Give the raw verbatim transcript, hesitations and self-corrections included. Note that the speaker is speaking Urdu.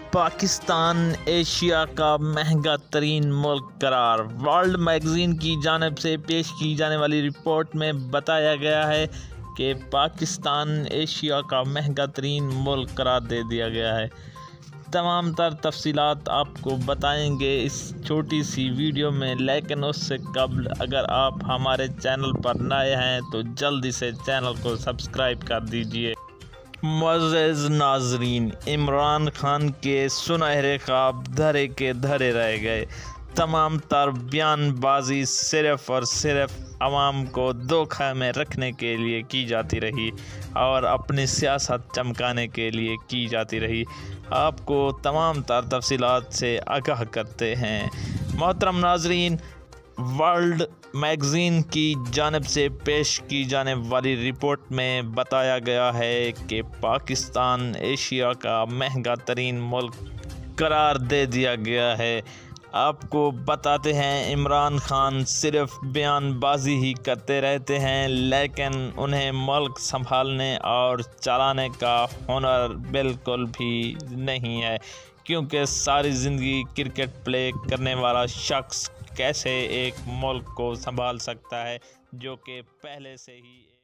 پاکستان ایشیا کا مہنگا ترین ملک قرار۔ ورلڈ میگزین کی جانب سے پیش کی جانے والی رپورٹ میں بتایا گیا ہے کہ پاکستان ایشیا کا مہنگا ترین ملک قرار دے دیا گیا ہے۔ تمام تر تفصیلات آپ کو بتائیں گے اس چھوٹی سی ویڈیو میں، لیکن اس سے قبل اگر آپ ہمارے چینل پر نئے ہیں تو جلدی سے چینل کو سبسکرائب کر دیجئے۔ معزز ناظرین، عمران خان کے سنہرے خواب دھرے کے دھرے رہ گئے۔ تمام تر بیان بازی صرف اور صرف عوام کو دھوکہ میں رکھنے کے لیے کی جاتی رہی اور اپنی سیاست چمکانے کے لیے کی جاتی رہی۔ آپ کو تمام تر تفصیلات سے آگاہ کرتے ہیں۔ محترم ناظرین، ورلڈ میگزین کی جانب سے پیش کی جانے والی رپورٹ میں بتایا گیا ہے کہ پاکستان ایشیا کا مہنگا ترین ملک قرار دے دیا گیا ہے۔ آپ کو بتاتے ہیں، عمران خان صرف بیان بازی ہی کرتے رہتے ہیں، لیکن انہیں ملک سنبھالنے اور چلانے کا ہنر بالکل بھی نہیں ہے، کیونکہ ساری زندگی کرکٹ پلے کرنے والا شخص کیسے ایک ملک کو سنبھال سکتا ہے جو کہ پہلے سے ہی